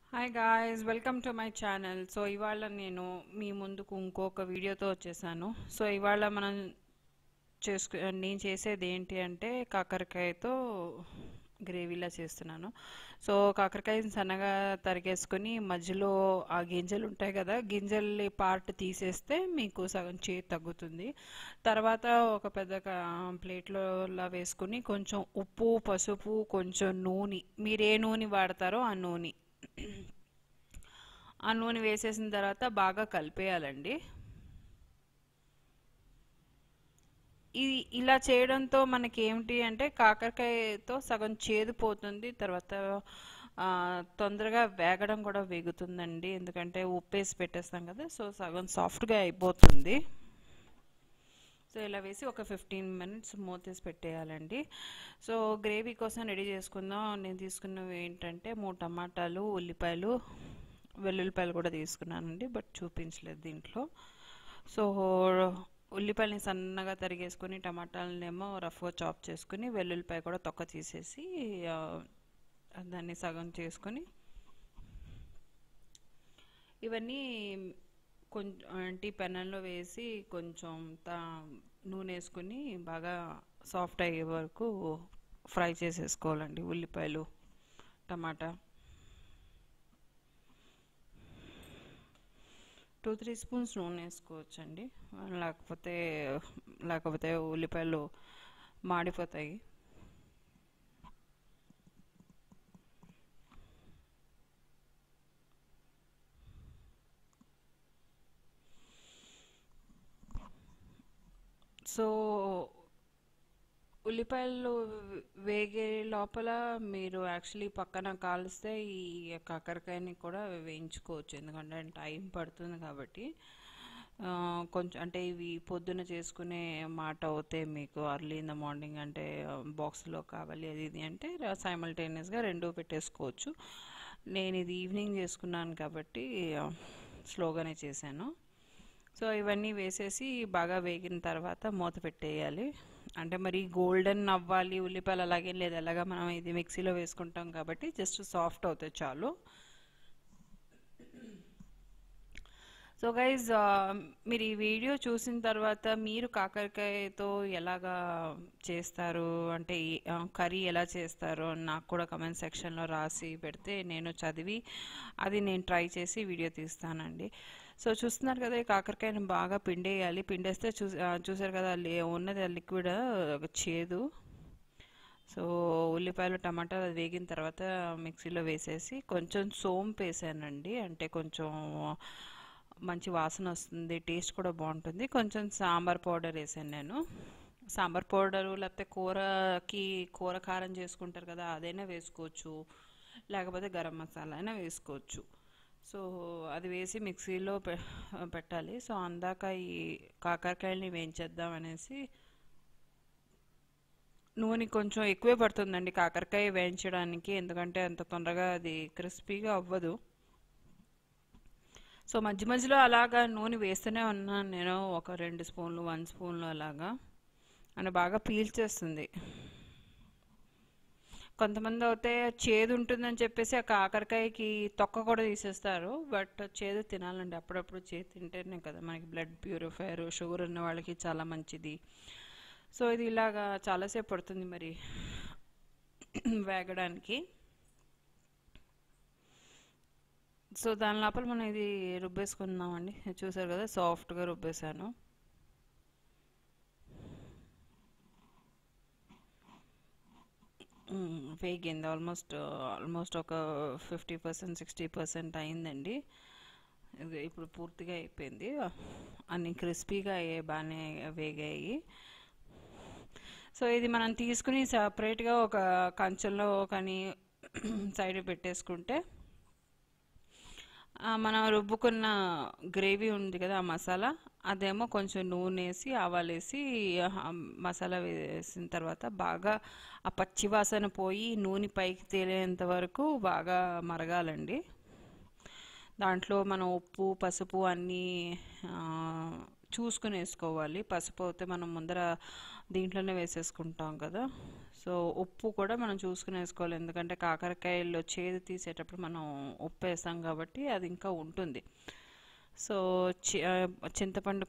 Hi guys, welcome to my channel. So ఇవాళ నేను మీ ముందుకు ఇంకొక వీడియోతో వచ్చేసాను. సో ఇవాళ నేను చేసేది ఏంటి అంటే కాకరకాయతో గ్రేవీలా చేస్తున్నాను. సో కాకరకాయని సన్నగా తరిగేసుకొని మధ్యలో ఆ గింజలు ఉంటాయి కదా, గింజల పార్ట్ తీసేస్తే మీకు సగం చేదు తగ్గుతుంది. తర్వాత ఒక పెద్ద ప్లేట్లో వేసుకుని కొంచెం ఉప్పు, పసుపు, కొంచెం నూనె, మీరు ఏ నూనె వాడతారో ఆ నూనె వేసేసిన తర్వాత బాగా కలిపేయాలండి. ఇది ఇలా చేయడంతో మనకి ఏమిటి అంటే కాకరకాయతో సగం చేదు పోతుంది. తర్వాత తొందరగా వేగడం కూడా వేగుతుందండి, ఎందుకంటే ఉప్పేసి పెట్టేస్తాం కదా. సో సగం సాఫ్ట్గా అయిపోతుంది. సో ఇలా వేసి ఒక 15 minutes మూతేసి పెట్టేయాలండి. సో గ్రేవీ కోసం రెడీ చేసుకుందాం. నేను తీసుకున్నవి ఏంటంటే 3 టమాటాలు, ఉల్లిపాయలు, వెల్లుల్లిపాయలు కూడా తీసుకున్నానండి, బట్ చూపించలేదు దీంట్లో. సో ఉల్లిపాయలని సన్నగా తరిగేసుకొని, టమాటాలనేమో రఫ్గా చాప్ చేసుకుని, వెల్లుల్లిపాయ కూడా తొక్క తీసేసి దాన్ని సగం చేసుకొని, ఇవన్నీ కొంచెం పెనంలో వేసి కొంచెం నూనె వేసుకుని బాగా సాఫ్ట్ అయ్యే వరకు ఫ్రై చేసేసుకోవాలండి. ఉల్లిపాయలు, టమాటా 2-3 స్పూన్స్ నూనె వేసుకోవచ్చండి, లేకపోతే ఉల్లిపాయలు మాడిపోతాయి. సో ఉల్లిపాయలు వేగే లోపల మీరు యాక్చువల్లీ పక్కన కాలిస్తే ఈ కాకరకాయని కూడా వేయించుకోవచ్చు, ఎందుకంటే టైం పడుతుంది కాబట్టి. కొంచెం అంటే ఇవి పొద్దున చేసుకునే మాట అవుతే మీకు అర్లీ ఇన్ ద మార్నింగ్ అంటే బాక్స్లో కావాలి అది ఇది అంటే సైమల్టేనియస్గా రెండూ పెట్టేసుకోవచ్చు. నేను ఇది ఈవినింగ్ చేసుకున్నాను కాబట్టి స్లోగానే చేశాను. సో ఇవన్నీ వేసేసి బాగా వేగిన తర్వాత మూత పెట్టేయాలి. అంటే మరి గోల్డెన్ అవ్వాలి ఉల్లిపాయలు అలాగే లేదు, అలాగా మనం ఇది మిక్సీలో వేసుకుంటాం కాబట్టి జస్ట్ సాఫ్ట్ అవుతాయి చాలు. సో గైజ్, మీరు ఈ వీడియో చూసిన తర్వాత మీరు కాకరకాయతో ఎలాగా చేస్తారు అంటే కర్రీ ఎలా చేస్తారో నాకు కూడా కమెంట్ సెక్షన్లో రాసి పెడితే నేను చదివి అది నేను ట్రై చేసి వీడియో తీస్తానండి. సో చూస్తున్నారు కదా, ఈ కాకరకాయని బాగా పిండేయాలి. పిండేస్తే చూసారు కదా ఉన్నది లిక్విడ్ చేదు. సో ఉల్లిపాయలు, టమాటాలు అది వేగిన తర్వాత మిక్సీలో వేసేసి కొంచెం సోంపు వేసానండి, అంటే కొంచెం మంచి వాసన వస్తుంది, టేస్ట్ కూడా బాగుంటుంది. కొంచెం సాంబార్ పౌడర్ వేసాను నేను. సాంబార్ పౌడరు లేకపోతే కూర కారం చేసుకుంటారు కదా, అదైనా వేసుకోవచ్చు, లేకపోతే గరం మసాలా అయినా వేసుకోవచ్చు. సో అది వేసి మిక్సీలో పెట్టాలి. సో అందాక ఈ కాకరకాయలని వేయించేద్దాం అనేసి, నూనె కొంచెం ఎక్కువే పడుతుందండి కాకరకాయ వేయించడానికి, ఎందుకంటే అంత తొందరగా అది క్రిస్పీగా అవ్వదు. సో మధ్య మధ్యలో అలాగా నూనె వేస్తూనే ఉన్నాను నేను, ఒక 2 స్పూన్లు 1 స్పూన్లు అలాగా, అని బాగా పీల్చేస్తుంది. కొంతమంది అయితే చేదు ఉంటుందని చెప్పేసి ఆ కాకరకాయకి తొక్క కూడా తీసేస్తారు, బట్ చేదు తినాలండి. అప్పుడప్పుడు చేదు తింటేనే కదా మనకి బ్లడ్ ప్యూరిఫైయర్, షుగర్ ఉన్న వాళ్ళకి చాలా మంచిది. సో ఇది ఇలాగా చాలాసేపు పడుతుంది మరి వేగడానికి. సో దాని లోపల మనం ఇది రుబ్బేసుకుందామండి. చూసారు కదా సాఫ్ట్గా రుబ్బేసాను. వేగింది, ఆల్మోస్ట్ ఒక 50% 60% అయిందండి. ఇప్పుడు పూర్తిగా అయిపోయింది, అన్ని క్రిస్పీగా అయ్యాయి, బాగానే వేగాయి. సో ఇది మనం తీసుకుని సపరేట్గా ఒక కంచెంలో కానీ సైడ్ పెట్టేసుకుంటే, మనం రుబ్బుకున్న గ్రేవీ ఉంది కదా ఆ మసాలా, అదేమో కొంచెం నూనె వేసి ఆవాలేసి మసాలా వేసిన తర్వాత బాగా ఆ పచ్చివాసన పోయి నూనె పైకి తేలేంత వరకు బాగా మరగాలండి. దాంట్లో మనం ఉప్పు, పసుపు అన్నీ చూసుకుని వేసుకోవాలి. పసుపు అయితే మనం ముందర దీంట్లోనే వేసేసుకుంటాం కదా. సో ఉప్పు కూడా మనం చూసుకుని వేసుకోవాలి, ఎందుకంటే కాకరకాయల్లో చేదు తీసేటప్పుడు మనం ఉప్పు వేస్తాం కాబట్టి అది ఇంకా ఉంటుంది. సో చింతపండు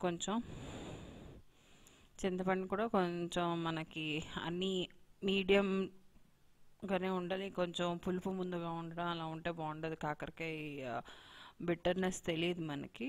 కూడా కొంచెం మనకి అన్నీ మీడియంగానే ఉండాలి. కొంచెం పులుపు ముందుగా ఉండడం అలా ఉంటే బాగుండదు, కాకరకాయ బిట్టర్నెస్ తెలియదు మనకి.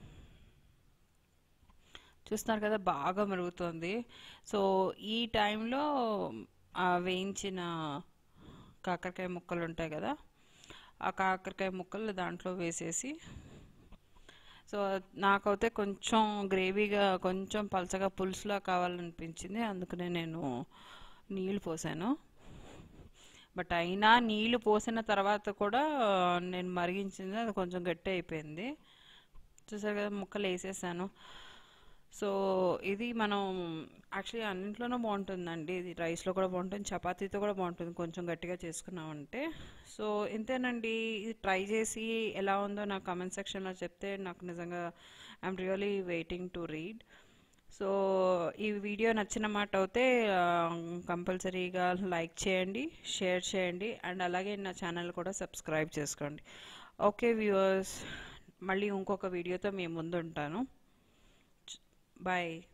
చూస్తున్నారు కదా బాగా మరుగుతుంది. సో ఈ టైంలో వేయించిన కాకరకాయ ముక్కలు ఉంటాయి కదా, ఆ కాకరకాయ ముక్కలు దాంట్లో వేసేసి, సో నాకైతే కొంచెం గ్రేవీగా కొంచెం పలచగా పులుసులా కావాలనిపించింది, అందుకనే నేను నీళ్ళు పోసాను. బట్ అయినా నీళ్ళు పోసిన తర్వాత కూడా నేను మరిగించింది అది కొంచెం గట్టి అయిపోయింది. చూసారు కదా ముక్కలు వేసేసాను. సో ఇది మనం యాక్చువల్లీ అన్నింట్లోనూ బాగుంటుందండి, ఇది రైస్లో కూడా బాగుంటుంది, చపాతీతో కూడా బాగుంటుంది కొంచెం గట్టిగా చేసుకున్నామంటే. సో ఇంతేనండి, ఇది ట్రై చేసి ఎలా ఉందో నాకు కామెంట్ సెక్షన్లో చెప్తే నాకు నిజంగా I'm really waiting to read. So ఈ వీడియో నచ్చిన మాట అయితే కంపల్సరీగా లైక్ చేయండి, షేర్ చేయండి, అండ్ అలాగే నా ఛానల్ కూడా సబ్స్క్రైబ్ చేసుకోండి. ఓకే వ్యూవర్స్, మళ్ళీ ఇంకొక వీడియోతో మీ ముందు ఉంటాను. Bye.